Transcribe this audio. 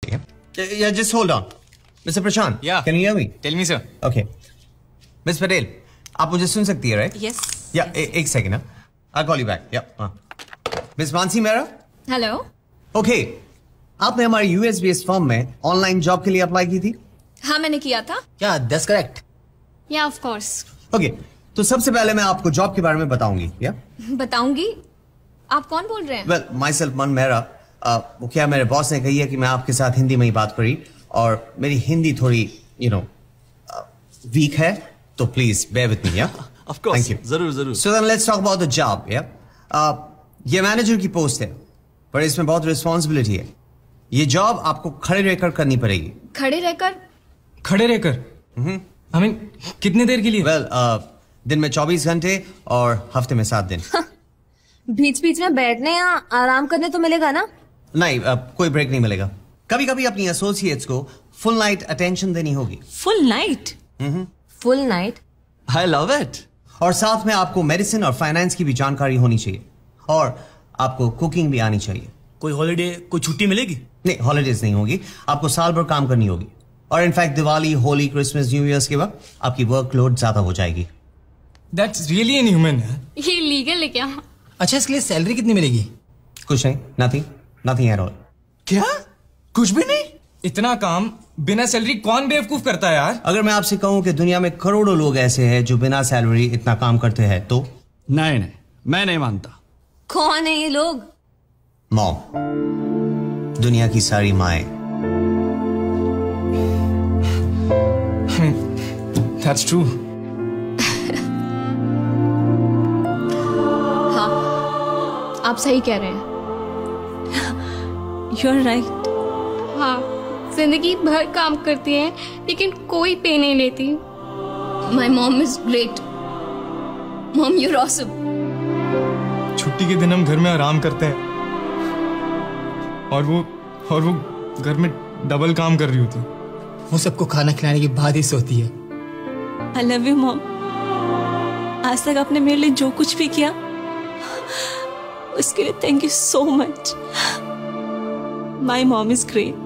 Yeah, just hold on. Mr. Prashant. Yeah. Can you hear me? Tell me, sir. Okay. Miss Patel, आप मुझे सुन सकती है, right? Yes. Yeah, एक second. I'll call you back. Yeah. Miss Mansi Mehra? Hello. Okay. आपने हमारी US based firm में online job के लिए अप्लाई की थी? हाँ, मैंने किया था. Yeah, that's correct. Yeah, of course. Okay. तो सबसे पहले मैं आपको जॉब के बारे में बताऊंगी. Yeah? बताऊंगी. आप कौन बोल रहे हैं? Well, myself Man Mehra. वो क्या मेरे बॉस ने कही है कि मैं आपके साथ हिंदी में ही बात करी और मेरी हिंदी थोड़ी वीक है तो please bear with me, yeah? Of course. Thank you. जरूर. So then let's talk about the job, yeah? ये मैनेजर की पोस्ट है पर इसमें बहुत रिस्पॉन्सिबिलिटी है. ये जॉब आपको खड़े रहकर करनी पड़ेगी. खड़े रहकर? I mean, कितने देर के लिए? Well, दिन में 24 घंटे और हफ्ते में 7 दिन. बीच बीच में बैठने या आराम करने तो मिलेगा ना? नहीं, कोई ब्रेक नहीं मिलेगा. कभी कभी अपनी एसोसिएट्स को फुल नाइट अटेंशन देनी होगी. Full night? Full night? I love it. और साथ में आपको मेडिसिन और फाइनेंस की भी जानकारी होनी चाहिए और आपको कुकिंग भी आनी चाहिए. कोई हॉलिडे, कोई छुट्टी मिलेगी? नहीं, हॉलिडेज नहीं होगी. आपको साल भर काम करनी होगी और in fact Diwali, Holi, Christmas, New Year's के वक्त आपकी वर्कलोड ज्यादा हो जाएगी. That's really inhuman. ये लीगल है क्या? अच्छा, इसके लिए सैलरी कितनी मिलेगी? कुछ नहीं, नथिंग एट ऑल. क्या? कुछ भी नहीं? इतना काम बिना सैलरी कौन बेवकूफ करता है यार? अगर मैं आपसे कहूं कि दुनिया में करोड़ों लोग ऐसे हैं जो बिना सैलरी इतना काम करते हैं तो? नहीं, मैं नहीं मानता. कौन है ये लोग? मॉम, दुनिया की सारी माएं. That's true. हाँ, आप सही कह रहे हैं. You're right. हाँ, जिंदगी भर काम करती है लेकिन कोई पे नहीं लेती. My mom is great. Mom, you're awesome. छुट्टी के दिन हम घर में आराम करते हैं और वो घर में डबल काम कर रही होती. वो सबको खाना खिलाने की बाद ही सोती है. I love you, Mom. आज तक आपने मेरे लिए जो कुछ भी किया उसके लिए thank you so much. My mom is great.